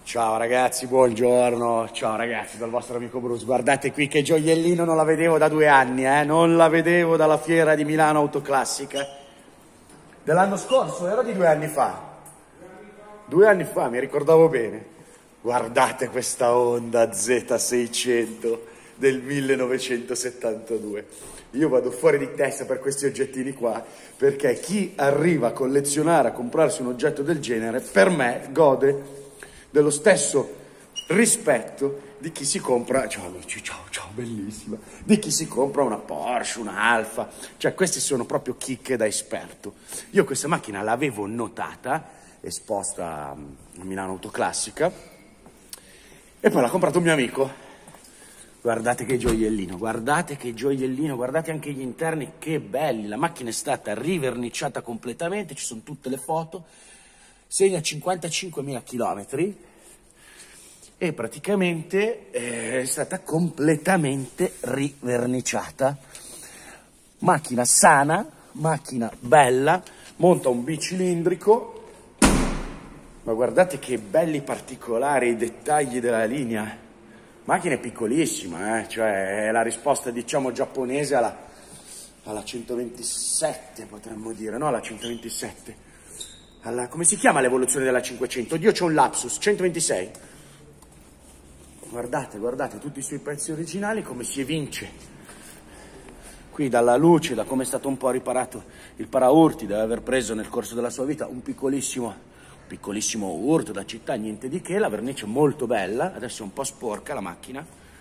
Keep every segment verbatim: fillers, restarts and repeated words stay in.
Ciao ragazzi, buongiorno. Ciao ragazzi, dal vostro amico Bruce. Guardate qui che gioiellino, non la vedevo da due anni, eh? Non la vedevo dalla fiera di Milano Autoclassica. Dell'anno scorso, era di due anni fa. Due anni fa, mi ricordavo bene. Guardate questa Honda Z seicento del millenovecentosettantadue. Io vado fuori di testa per questi oggettini qua, perché chi arriva a collezionare, a comprarsi un oggetto del genere, per me gode dello stesso rispetto di chi si compra, ciao amici, ciao, ciao, bellissima, di chi si compra una Porsche, una Alfa, cioè questi sono proprio chicche da esperto. Io questa macchina l'avevo notata, esposta a Milano Autoclassica, e poi l'ha comprato un mio amico. Guardate che gioiellino, guardate che gioiellino, guardate anche gli interni, che belli, la macchina è stata riverniciata completamente, ci sono tutte le foto, segna cinquantacinquemila chilometri e praticamente è stata completamente riverniciata. Macchina sana, macchina bella, monta un bicilindrico, ma guardate che belli particolari i dettagli della linea. Macchina è piccolissima, eh? Cioè è la risposta, diciamo, giapponese alla, alla centoventisette, potremmo dire, no? Alla centoventisette. Alla, come si chiama l'evoluzione della cinquecento? Dio, c'è un lapsus, centoventisei. Guardate, guardate tutti i suoi pezzi originali, come si evince qui dalla luce, da come è stato un po' riparato il paraurti, deve aver preso nel corso della sua vita un piccolissimo... piccolissimo urto da città, niente di che, la vernice è molto bella, adesso è un po' sporca la macchina,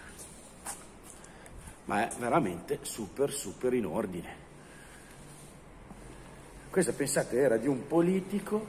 ma è veramente super super in ordine. Questa, pensate, era di un politico.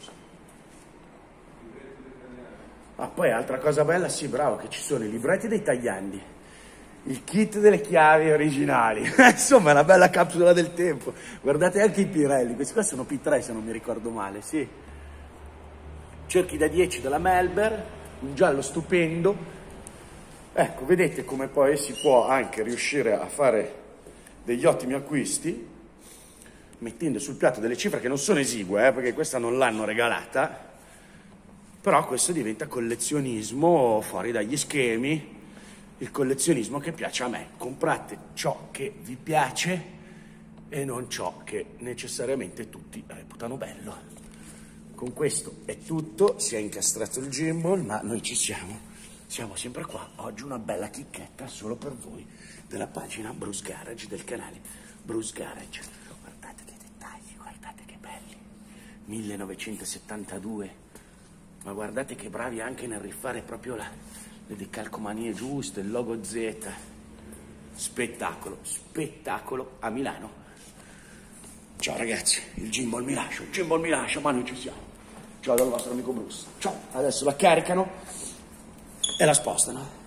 Ah, poi altra cosa bella, sì, bravo, che ci sono i libretti dei tagliandi, il kit delle chiavi originali, insomma è una bella capsula del tempo. Guardate anche i Pirelli, questi qua sono P tre se non mi ricordo male, sì. Cerchi da dieci della Melber, un giallo stupendo. Ecco, vedete come poi si può anche riuscire a fare degli ottimi acquisti mettendo sul piatto delle cifre che non sono esigue, eh, perché questa non l'hanno regalata, però questo diventa collezionismo fuori dagli schemi, il collezionismo che piace a me. Comprate ciò che vi piace e non ciò che necessariamente tutti reputano bello. Con questo è tutto, si è incastrato il gimbal, ma noi ci siamo, siamo sempre qua. Oggi una bella chicchetta solo per voi, della pagina Bruce Garage, del canale Bruce Garage. Guardate che dettagli, guardate che belli, millenovecentosettantadue, ma guardate che bravi anche nel rifare proprio la, le decalcomanie giuste, il logo Z. Spettacolo, spettacolo a Milano. Ciao ragazzi, il gimbal mi lascia, il gimbal mi lascia, ma noi ci siamo. Ciao dal vostro amico Bruce. Ciao, adesso la caricano e la spostano.